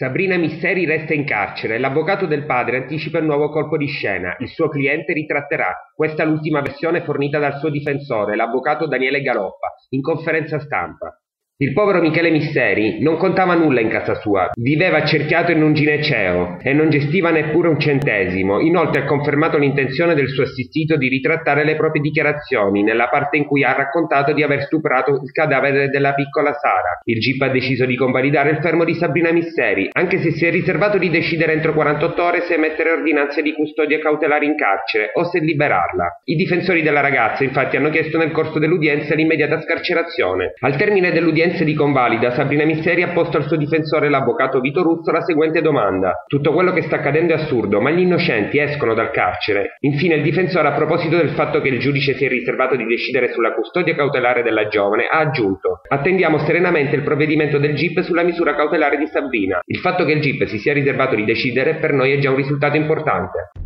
Sabrina Misseri resta in carcere, l'avvocato del padre anticipa il nuovo colpo di scena, il suo cliente ritratterà. Questa è l'ultima versione fornita dal suo difensore, l'avvocato Daniele Galoppa, in conferenza stampa. Il povero Michele Misseri non contava nulla in casa sua, viveva accerchiato in un gineceo e non gestiva neppure un centesimo. Inoltre ha confermato l'intenzione del suo assistito di ritrattare le proprie dichiarazioni nella parte in cui ha raccontato di aver stuprato il cadavere della piccola Sara. Il GIP ha deciso di convalidare il fermo di Sabrina Misseri, anche se si è riservato di decidere entro 48 ore se emettere ordinanze di custodia cautelare in carcere o se liberarla. I difensori della ragazza infatti hanno chiesto nel corso dell'udienza l'immediata scarcerazione. Al termine dell'udienza di convalida, Sabrina Misseri ha posto al suo difensore, l'avvocato Vito Ruzzo, la seguente domanda: tutto quello che sta accadendo è assurdo, ma gli innocenti escono dal carcere? Infine il difensore, a proposito del fatto che il giudice si è riservato di decidere sulla custodia cautelare della giovane, ha aggiunto: attendiamo serenamente il provvedimento del GIP sulla misura cautelare di Sabrina. Il fatto che il GIP si sia riservato di decidere per noi è già un risultato importante.